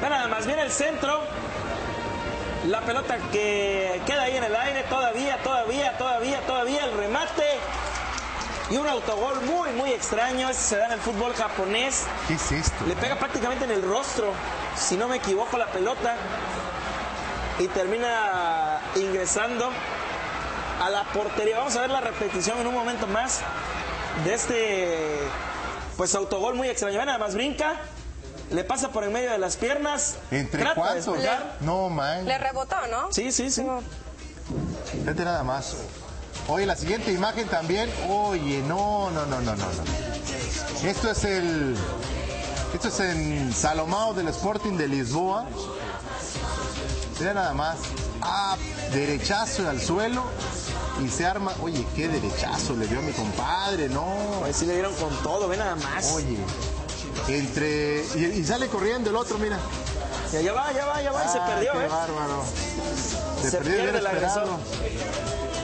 Nada más viene el centro. La pelota que queda ahí en el aire. Todavía el remate. Y un autogol muy extraño. Ese se da en el fútbol japonés. ¿Qué es esto? Le pega prácticamente en el rostro, si no me equivoco, la pelota. Y termina ingresando a la portería. Vamos a ver la repetición en un momento más de este pues autogol muy extraño. Nada más brinca, le pasa por en medio de las piernas. ¿Entre cuántos? No, man. Le rebotó, ¿no? Sí. Vete nada más. Oye, la siguiente imagen también. Oye, no. Esto es en Salomão del Sporting de Lisboa. Mira nada más. Derechazo al suelo y se arma. Oye, qué derechazo le dio a mi compadre, no. Pues sí le dieron con todo, ve nada más. Oye, y sale corriendo el otro, mira. Ya va, y se perdió, qué bárbaro. Se perdió pierde el agresor.